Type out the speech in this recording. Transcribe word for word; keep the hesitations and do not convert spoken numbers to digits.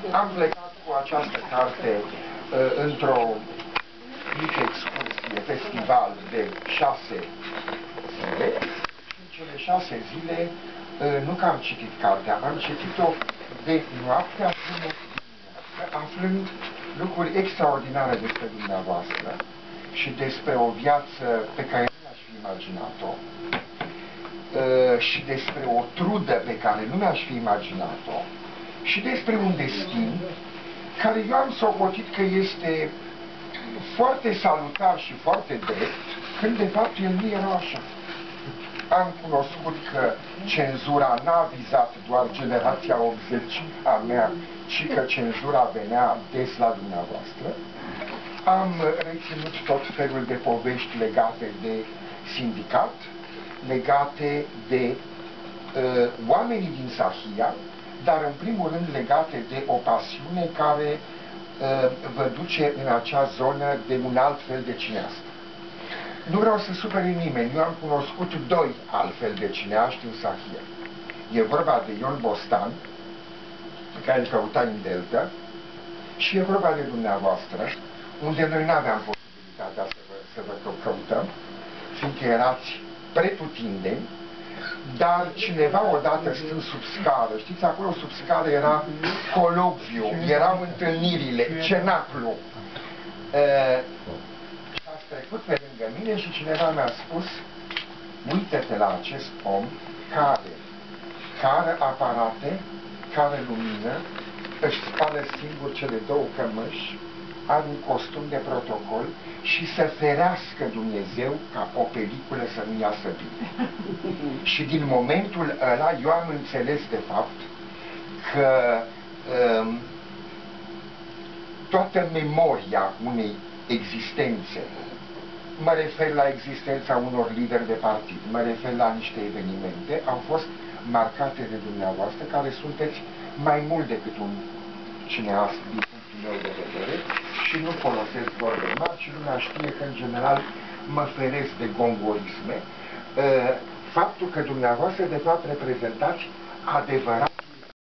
Am plecat cu această carte uh, într-o mică excursie, festival de șase zile. Și în cele șase zile, uh, nu că am citit cartea, am citit-o de noaptea până dimineața, aflând lucruri extraordinare despre dumneavoastră și despre o viață pe care nu mi-aș fi imaginat-o uh, și despre o trudă pe care nu mi-aș fi imaginat-o și despre un destin care eu am socotit că este foarte salutar și foarte drept, când de fapt el nu era așa. Am cunoscut că cenzura n-a vizat doar generația optzeci a mea, ci că cenzura venea des la dumneavoastră. Am reținut tot felul de povești legate de sindicat, legate de uh, oamenii din Sahia, dar în primul rând legate de o pasiune care uh, vă duce în acea zonă de un alt fel de cineast. Nu vreau să supere nimeni, eu am cunoscut doi altfel de cineaști în Sahia. E vorba de Ion Bostan, pe care îl căuta în Delta, și e vorba de dumneavoastră, unde noi nu aveam posibilitatea să vă, să vă căutăm, fiindcă erați pretutindeni, dar cineva odată stând sub scară, știți, acolo sub scară era colocviu, erau întâlnirile, cenaclu. Uh, și ați trecut pe lângă mine și cineva mi-a spus, uită-te la acest om care, care aparate, care lumină, își spală singur cele două cămăși, are un costum de protocol și să ferească Dumnezeu ca o peliculă să nu iasă bine. Și din momentul ăla eu am înțeles de fapt că um, toată memoria unei existențe, mă refer la existența unor lideri de partid, mă refer la niște evenimente, au fost marcate de dumneavoastră, care sunteți mai mult decât un cineast din punctul meu de vedere și nu folosesc vorbe mari și lumea știe că în general mă feresc de gongorisme. Faptul că dumneavoastră de fapt reprezentați adevărat